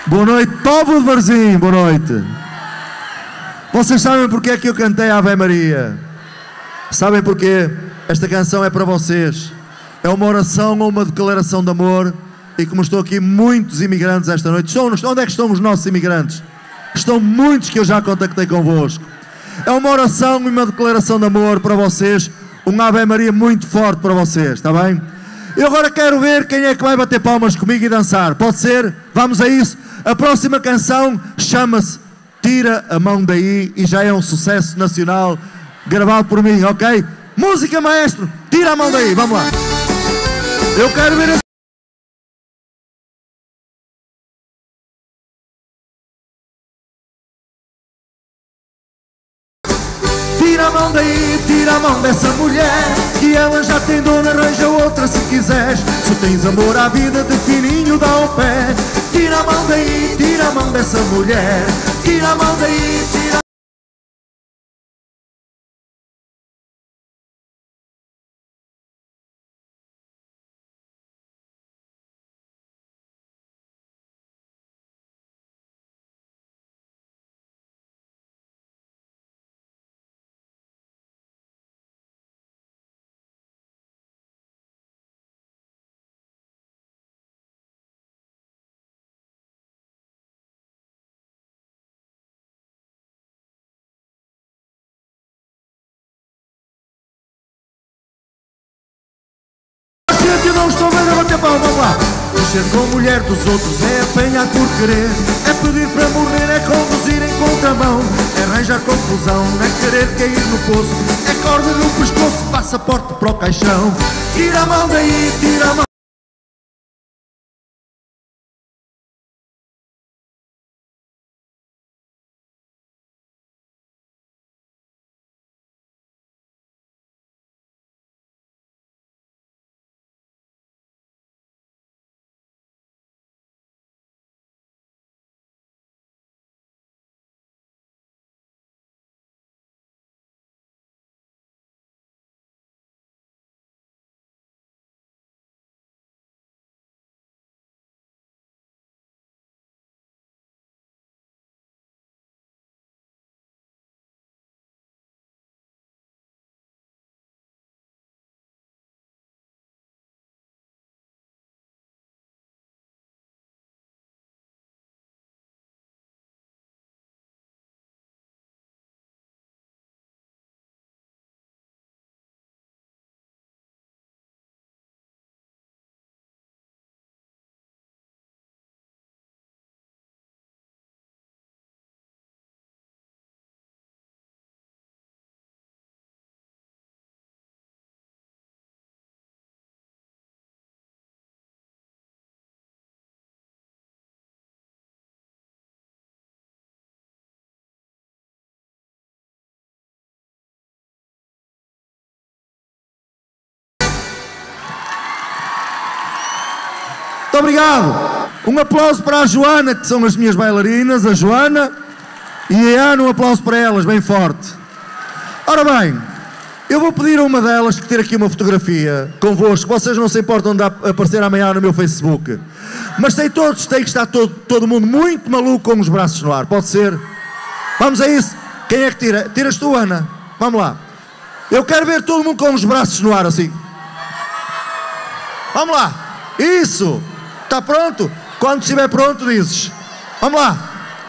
Boa noite, povo de Varzim, boa noite. Vocês sabem porque é que eu cantei a Ave Maria? Sabem porquê? Esta canção é para vocês. É uma oração ou uma declaração de amor. E como estou aqui muitos imigrantes esta noite, onde é que estão os nossos imigrantes? Estão muitos que eu já contactei convosco. É uma oração e uma declaração de amor para vocês. Um Ave Maria muito forte para vocês, está bem? Eu agora quero ver quem é que vai bater palmas comigo e dançar. Pode ser? Vamos a isso? A próxima canção chama-se Tira a Mão Daí e já é um sucesso nacional gravado por mim, ok? Música, maestro, tira a mão daí, vamos lá. Eu quero ver esse... Tira a mão daí, tira a mão dessa mulher, que ela já tem dona, arranja outra se quiseres. Se tens amor à vida, de fininho dá o pé. Tira a mão daí, tira a mão dessa mulher, tira a mão daí, tira... Eu não estou bem a bater palma, vamos lá. Mexer com a mulher dos outros é apanhar por querer, é pedir para morrer, é conduzir em contramão, é arranjar confusão, é querer cair no poço, é corda no pescoço, passaporte para o caixão. Tira a mão daí, tira a mão. Muito obrigado. Um aplauso para a Joana, que são as minhas bailarinas, a Joana e a Ana, um aplauso para elas, bem forte. Ora bem, eu vou pedir a uma delas que tire aqui uma fotografia convosco. Vocês não se importam de aparecer amanhã no meu Facebook. Mas tem que estar todo mundo muito maluco com os braços no ar, pode ser? Vamos a isso? Quem é que tira? Tiras tu, Ana? Vamos lá. Eu quero ver todo mundo com os braços no ar, assim. Vamos lá. Isso. Está pronto? Quando estiver pronto, dizes. Vamos lá.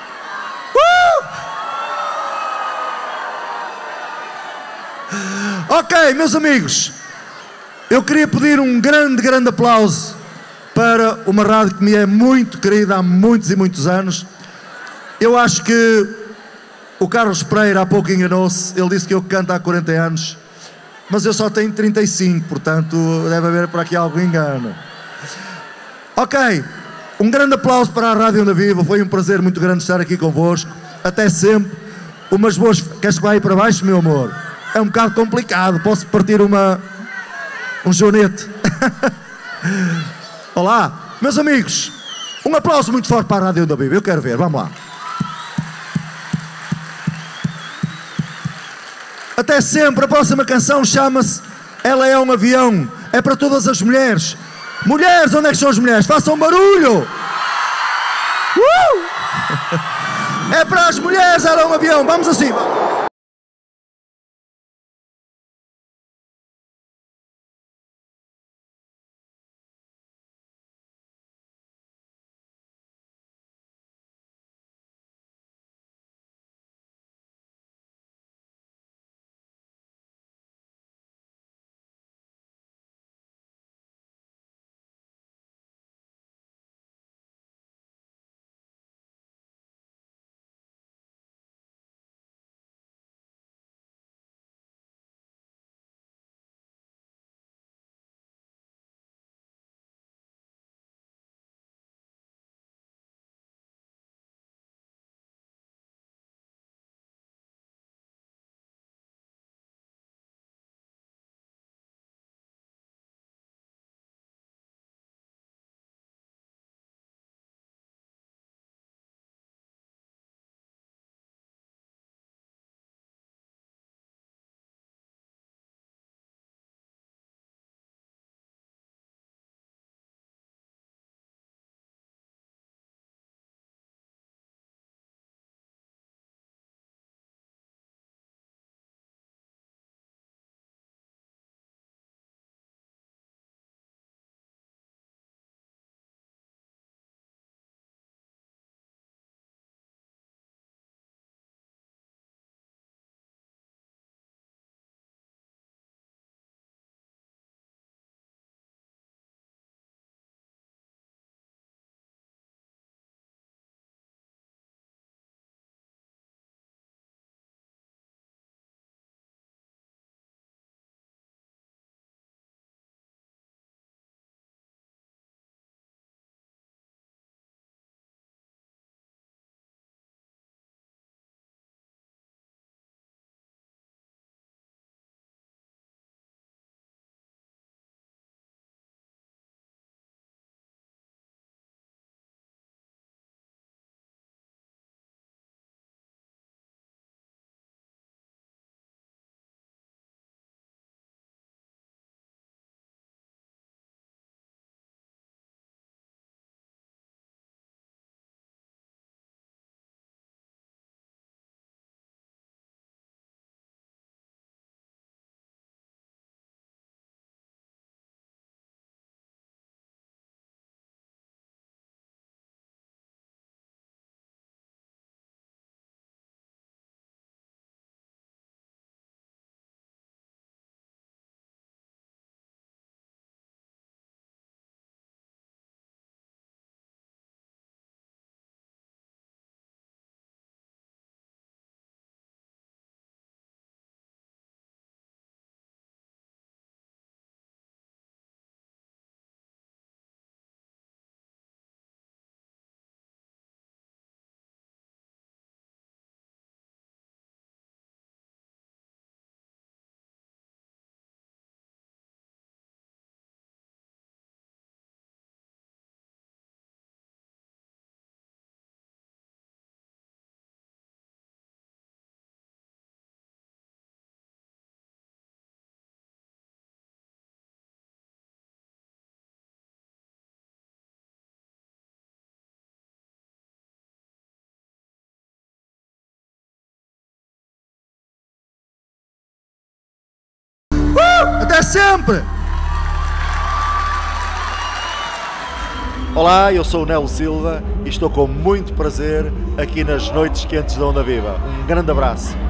Ok, meus amigos. Eu queria pedir um grande aplauso para uma rádio que me é muito querida há muitos e muitos anos. Eu acho que o Carlos Pereira há pouco enganou-se. Ele disse que eu canto há 40 anos. Mas eu só tenho 35, portanto deve haver por aqui algum engano. Ok, um grande aplauso para a Rádio Onda Viva, foi um prazer muito grande estar aqui convosco, até sempre, umas boas... Queres que vá aí para baixo, meu amor? É um bocado complicado, posso partir um jonete. Olá, meus amigos, um aplauso muito forte para a Rádio Onda Viva, eu quero ver, vamos lá. Até sempre, a próxima canção chama-se Ela é um Avião, é para todas as mulheres. Mulheres, onde é que são as mulheres? Façam barulho! É para as mulheres, era um avião. Vamos assim. Até sempre! Olá, eu sou o Nelo Silva e estou com muito prazer aqui nas Noites Quentes da Onda Viva. Um grande abraço.